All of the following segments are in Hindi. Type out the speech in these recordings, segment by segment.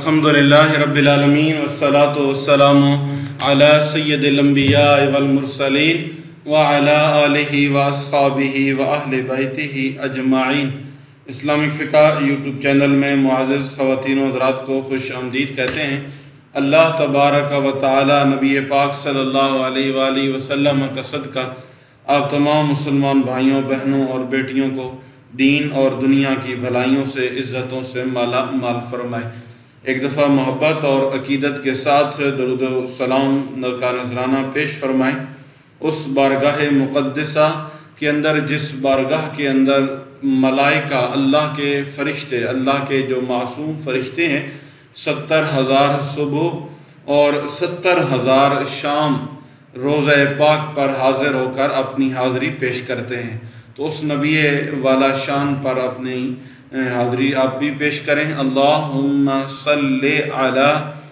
अल्हम्दुलिल्लाहि रब्बिल आलमीन वस्सलातु वस्सलामु अला सय्यिदिल अंबिया वल मुरसलीन व अला आलिहि व अस्हाबिहि व अहले बैतिहि अजमाइन। इस्लामिक फ़िक़्ह यूट्यूब चैनल में मुअज़्ज़ज़ ख़वातीन व हज़रात को खुश आमदीद कहते हैं। अल्लाह तबारक व तआला नबी पाक सल्लल्लाहु अलैहि वसल्लम का सदका आप तमाम मुसलमान भाइयों बहनों और बेटियों को दीन और दुनिया की भलाइयों से इज़्ज़तों से माला माल फरमाए। एक दफ़ा मोहब्बत और अकीदत के साथ दरूद व सलाम का नजराना पेश फरमाएँ उस बारगाह मुक़द्दसा के अंदर जिस बारगाह के अंदर मलाइका अल्लाह के फ़रिश्ते अल्लाह के जो मासूम फ़रिश्ते हैं 70,000 सुबह और 70,000 शाम रोज़े पाक पर हाज़िर होकर अपनी हाज़िरी पेश करते हैं। तो उस नबी वाला शान पर अपनी हाज़िरी आप भी पेश करें। अल्लाहुम्मा सल्लि अला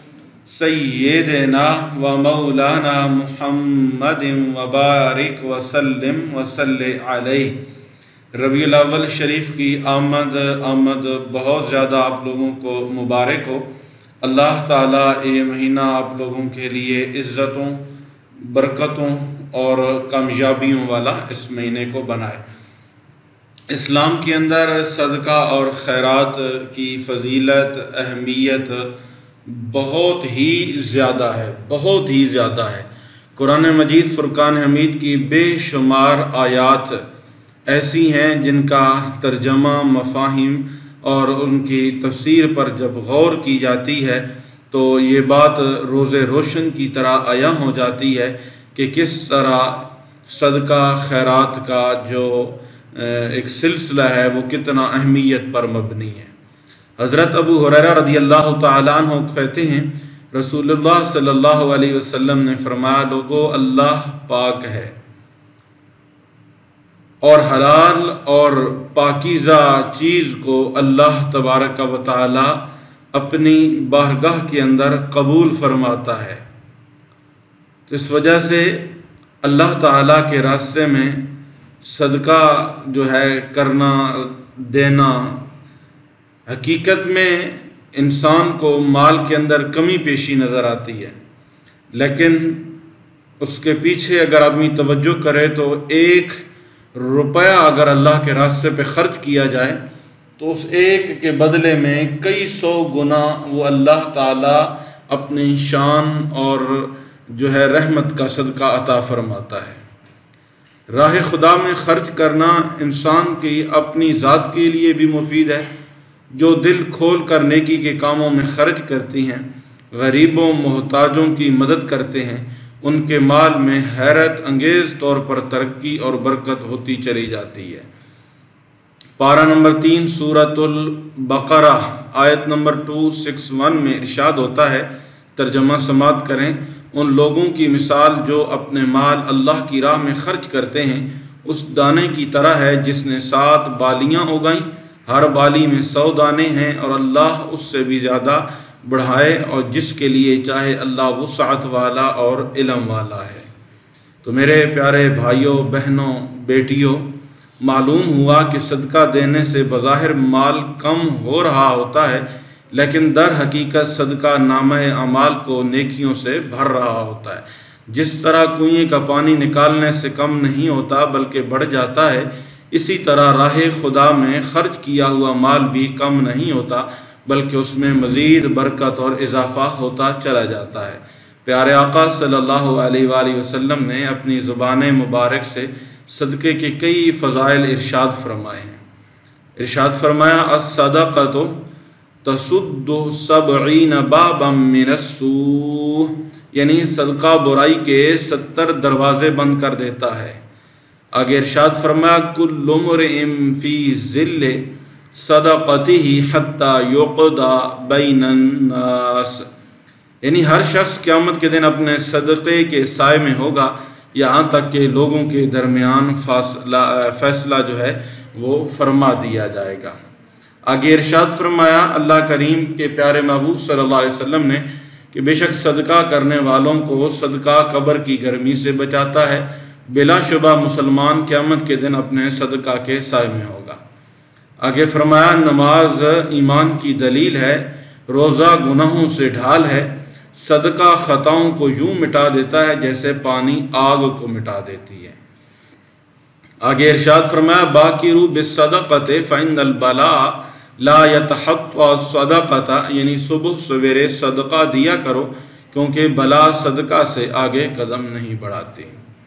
सय्यिदिना व मौलाना मुहम्मदिन व बारिक व सल्लिम व सल्लि अलैहि। रबीउल अव्वल शरीफ की आमद बहुत ज़्यादा आप लोगों को मुबारक हो। अल्लाह ताला ये महीना आप लोगों के लिए इज़्ज़तों बरकतों और कामयाबियों वाला इस महीने को बनाए। इस्लाम के अंदर सदका और खैरात की फ़जीलत अहमियत बहुत ही ज़्यादा है, बहुत ही ज़्यादा है। कुरान मजीद फ़ुरक़ान हमीद की बेशुमार आयात ऐसी हैं जिनका तर्जमा मफ़ाहिम और उनकी तफसीर पर जब गौर की जाती है तो ये बात रोज़े रोशन की तरह आया हो जाती है कि किस तरह सदका खैरात का जो एक सिलसिला है वो कितना अहमियत पर मबनी है। हज़रत अबू हुरैरा रज़ियल्लाहु तआला अन्हु कहते हैं रसूलुल्लाह सल्लल्लाहु अलैहि वसल्लम ने फरमाया, लोगों अल्लाह पाक है और हलाल और पाकीज़ा चीज़ को अल्लाह तबारक व तआला अपनी बारगाह के अंदर कबूल फरमाता है। तो इस वजह से अल्लाह ताला के रास्ते में सदका जो है करना देना, हकीकत में इंसान को माल के अंदर कमी पेशी नज़र आती है, लेकिन उसके पीछे अगर आदमी तवज्जो करे तो 1 रुपया अगर अल्लाह के रास्ते पे ख़र्च किया जाए तो उस एक के बदले में कई 100 गुना वो अल्लाह ताला अपनी शान और जो है रहमत का सदका अता फरमाता है। राह खुदा में ख़र्च करना इंसान की अपनी ज़ात के लिए भी मुफीद है। जो दिल खोल कर नेकी के कामों में ख़र्च करती हैं, गरीबों मोहताजों की मदद करते हैं, उनके माल में हैरत अंगेज़ तौर पर तरक्की और बरकत होती चली जाती है। पारा नंबर 3 सूरतुल बकरा आयत नंबर 261 में इरशाद होता है, तर्जमा समात करें, उन लोगों की मिसाल जो अपने माल अल्लाह की राह में ख़र्च करते हैं उस दाने की तरह है जिसने 7 बालियाँ उगाईं, हर बाली में 100 दाने हैं और अल्लाह उससे भी ज़्यादा बढ़ाए और जिसके लिए चाहे अल्लाह वुसअत वाला और इल्म वाला है। तो मेरे प्यारे भाइयों बहनों बेटियों, मालूम हुआ कि सदका देने से बज़ाहिर माल कम हो रहा होता है, लेकिन दर हकीकत सदका नामे अमाल को नेकियों से भर रहा होता है। जिस तरह कुएं का पानी निकालने से कम नहीं होता बल्कि बढ़ जाता है, इसी तरह राह खुदा में ख़र्च किया हुआ माल भी कम नहीं होता बल्कि उसमें मज़ीद बरकत और इजाफ़ा होता चला जाता है। प्यारे आका सल्लल्लाहु अलैहि वसल्लम ने अपनी ज़ुबान मुबारक से सदक़े के कई फ़ज़ाइल इरशाद फरमाए हैं। इरशाद फरमाया, अस्सदक़तु तसुद्दु 70 बाबम मिनस्सूह, यानी सदका बुराई के 70 दरवाज़े बंद कर देता है। आगे इरशाद फरमाया, कुल्लु मुरिइन फ़ी ज़िल्लि सदक़तिही हत्ता युक़दा बैनन नास, यानी हर शख्स क़यामत के दिन अपने सदक़े के साए में होगा यहाँ तक कि लोगों के दरमियान फ़ैसला जो है वो फरमा दिया जाएगा। आगे इरशाद फरमाया अल्लाह करीम के प्यारे महबूब सल्लल्लाहु अलैहि वसल्लम ने कि बेशक सदका करने वालों को सदका कब्र की गर्मी से बचाता है, बिलाशुबा मुसलमान क़यामत के दिन अपने सदका के साए में होगा। आगे फरमाया, नमाज ईमान की दलील है रोज़ा गुनाहों से ढाल है, सदका ख़ताओं को यूं मिटा देता है जैसे पानी आग को मिटा देती है। आगे इरशाद फरमाया, बाकिरू बिस्सदक़त फ़इन्नल बला ला यतहत्वा सदक़ता, यानी सुबह सवेरे सदका दिया करो क्योंकि बला सदका से आगे कदम नहीं बढ़ाती।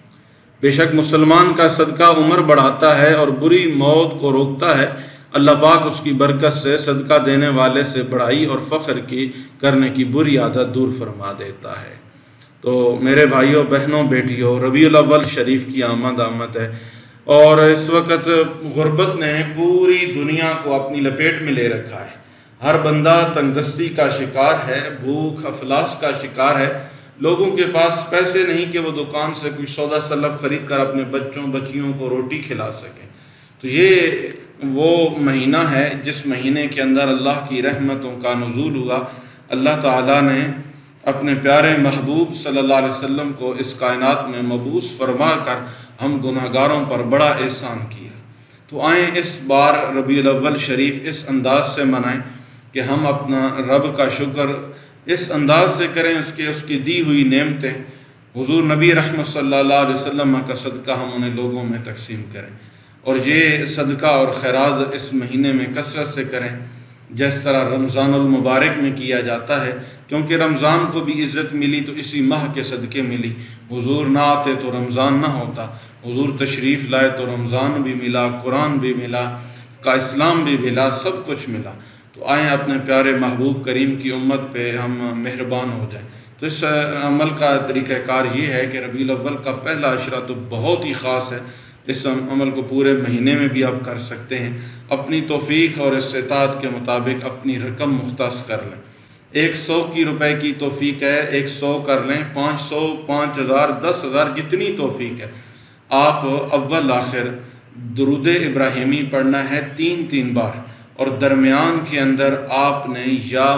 बेशक मुसलमान का सदका उम्र बढ़ाता है और बुरी मौत को रोकता है। अल्लाह पाक उसकी बरकत से सदका देने वाले से बड़ाई और फ़ख्र की करने की बुरी आदत दूर फरमा देता है। तो मेरे भाइयों बहनों बेटियों, रबीउल अव्वल शरीफ की आमद है और इस वक्त गुर्बत ने पूरी दुनिया को अपनी लपेट में ले रखा है। हर बंदा तंगदस्ती का शिकार है, भूख अफलास का शिकार है। लोगों के पास पैसे नहीं कि वो दुकान से कोई सौदा सलफ ख़रीद कर अपने बच्चों बच्चियों को रोटी खिला सकें। तो ये वो महीना है जिस महीने के अंदर अल्लाह की रहमतों का नुज़ूल हुआ। अल्लाह ताला ने अपने प्यारे महबूब सल्लल्लाहु अलैहि वसल्लम को इस कायनात में मबूस फरमा कर हम गुनहगारों पर बड़ा एहसान किया। तो आएँ इस बार रबीउल अव्वल शरीफ इस अंदाज से मनाएं कि हम अपना रब का शुक्र इस अंदाज से करें, उसकी दी हुई नेमतें हुज़ूर नबी रहमत सल्लल्लाहु अलैहि वसल्लम का सदका हम उन्हें लोगों में तकसीम करें। और ये सदका और खैरात इस महीने में कसरत से करें जिस तरह रमज़ानुल मुबारक में किया जाता है, क्योंकि रमज़ान को भी इज़्ज़त मिली तो इसी माह के सदक़े मिली। हुज़ूर ना आते तो रमज़ान ना होता, हुज़ूर तशरीफ़ लाए तो रमज़ान भी मिला, कुरान भी मिला, का इस्लाम भी मिला, सब कुछ मिला। तो आएँ अपने प्यारे महबूब करीम की उम्मत पे हम मेहरबान हो जाएं। तो इस अमल का तरीक़ाकार ये है कि रबीउल अव्वल का पहला अशरा तो बहुत ही ख़ास है। इस अमल को पूरे महीने में भी आप कर सकते हैं। अपनी तौफ़ीक और इस्तिताअत के मुताबिक अपनी रकम मुख्तस कर लें। 100 की रुपए की तौफ़ीक है, 100 कर लें, 500, 5000, 10,000, जितनी तौफ़ीक है। आप अव्वल आखिर दुरूद इब्राहिमी पढ़ना है 3-3 बार और दरमियान के अंदर आपने या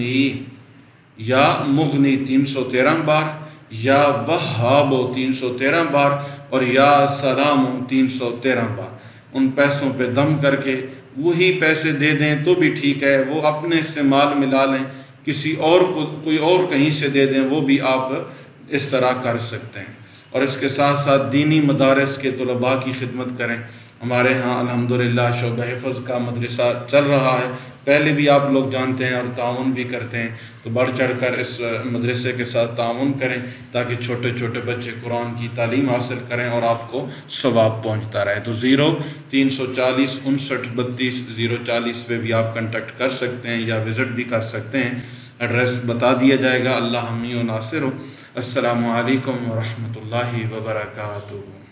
मुग़नी 313 बार, या वहाबो 313 बार और या सलामो 313 बार उन पैसों पे दम करके वही पैसे दे दें तो भी ठीक है, वो अपने इस्तेमाल में ला लें, किसी और को कोई और कहीं से दे दें, वो भी आप इस तरह कर सकते हैं। और इसके साथ साथ दीनी मदारस के तलबा की खिदमत करें। हमारे यहाँ अल्हम्दुलिल्लाह शोबा हिफ़्ज़ का मदरसा चल रहा है, पहले भी आप लोग जानते हैं और ताउन भी करते हैं। तो बढ़ चढ़ कर इस मदरसे के साथ ताउन करें ताकि छोटे छोटे बच्चे कुरान की तालीम हासिल करें और आपको सवाब पहुँचता रहे। तो 0340 59 32 040 पे भी आप कंटेक्ट कर सकते हैं या विज़िट भी कर सकते हैं। एड्रेस बता दिया जाएगा। अल्लाह हमी व नासिर हो। अस्सलामु अलैकुम व रहमतुल्लाहि व बरकातुहू।